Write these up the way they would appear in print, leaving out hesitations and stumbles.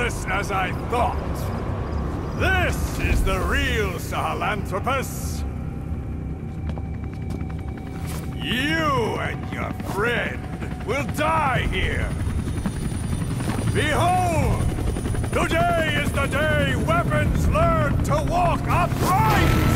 harmless as I thought. This is the real Sahelanthropus. You and your friend will die here. Behold! Today is the day weapons learn to walk upright!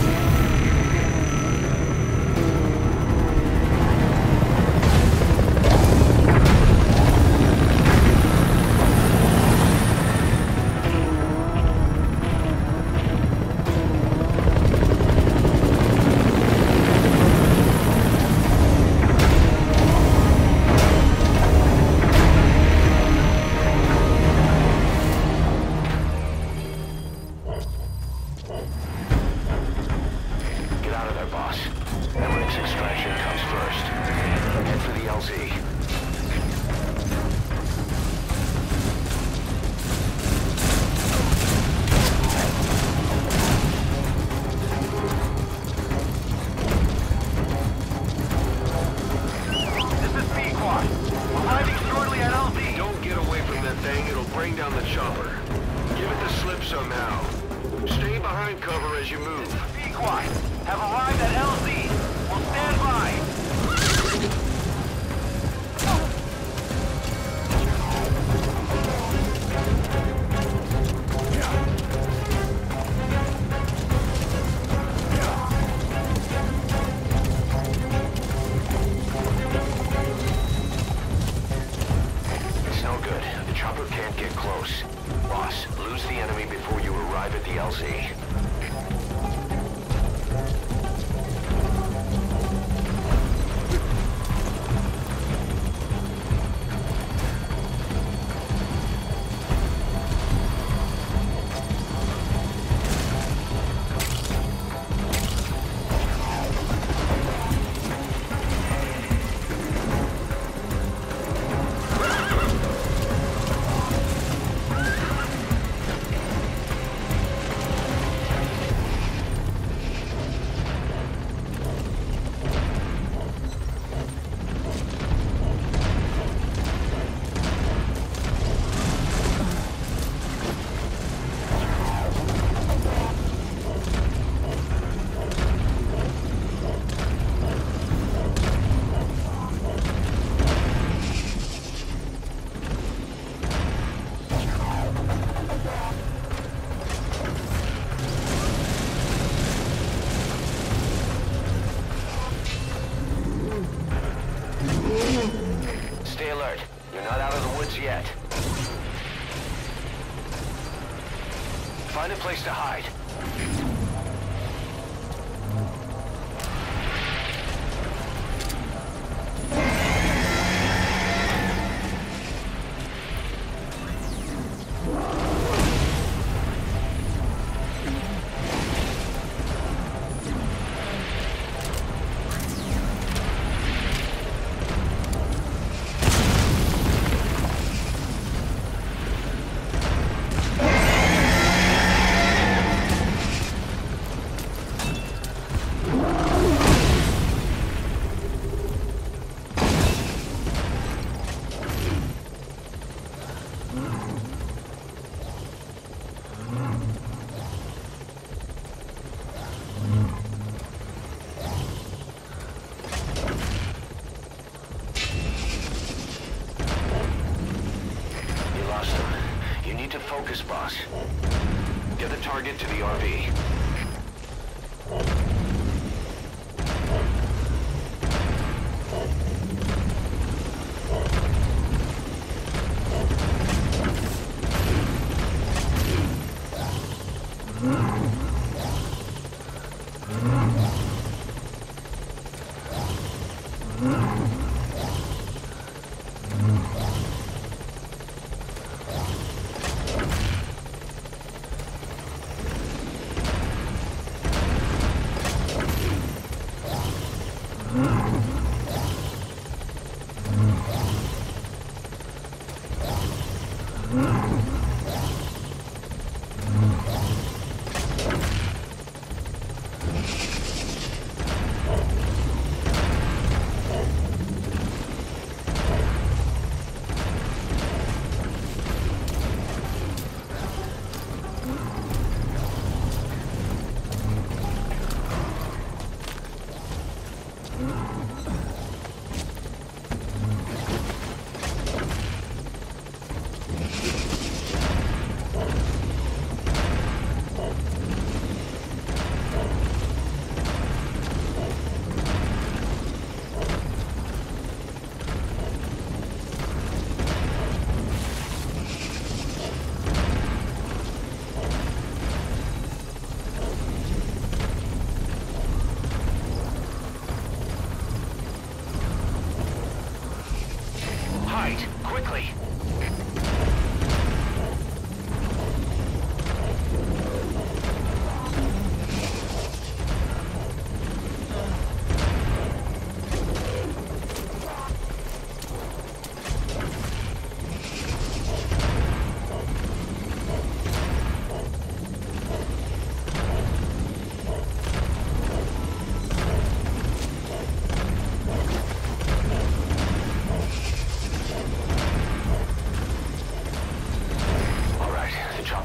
Find a place to hide. Focus, boss. Get the target to the RV.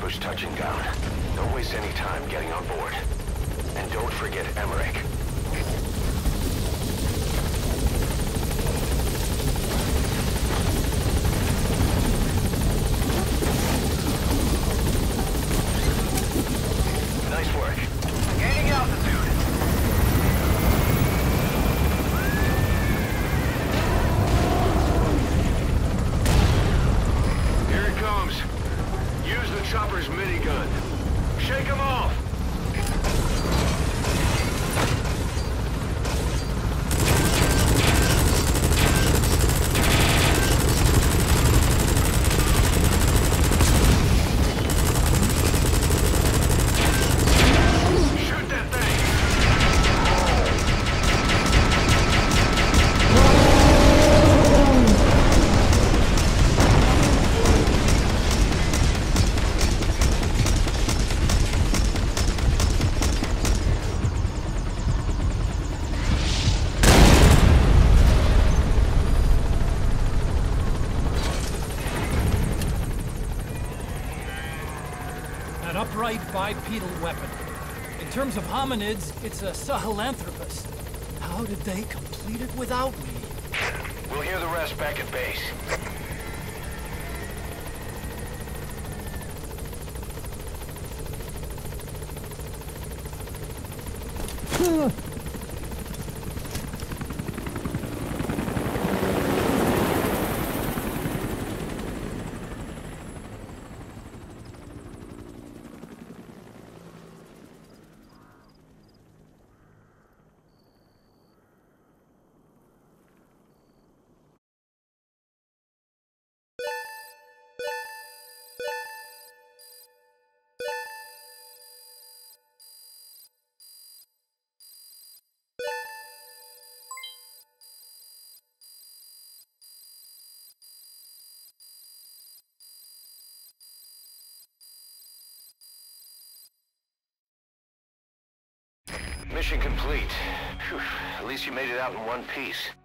chopper's touching down. Don't waste any time getting on board. And don't forget Emmerich. Nice work. Gaining altitude. Here it comes. Use the chopper's minigun. Shake him off! Shoot that thing! An upright bipedal weapon. In terms of hominids, it's a Sahelanthropus. How did they complete it without me? We'll hear the rest back at base. Mission complete. Phew, at least you made it out in one piece.